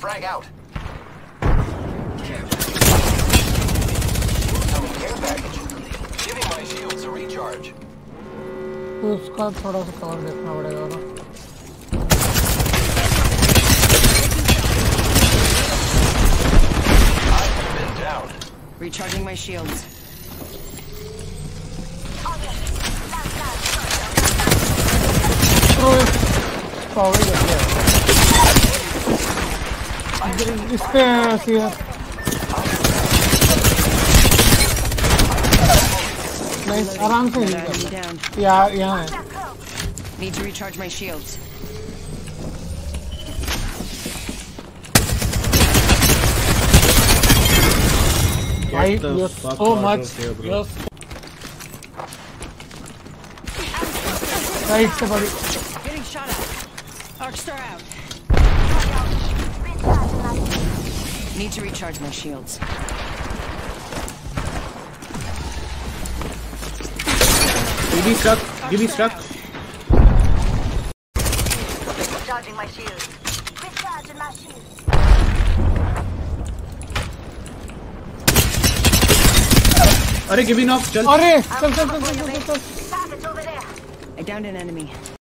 Frag out. Incoming care package. Giving my shields a recharge. उसका थोड़ा सा cover देखना पड़ेगा ना. I've been down. Recharging my shields. आराम से यहाँ है. Need to recharge my shields. Right, you're so much. Yes. Right, somebody. Getting shot at. Arc star out. Need to recharge my shields. GB struck. GB struck. Recharging my shield. Recharging my shield. अरे GB knock. चल. अरे चल. I downed an enemy.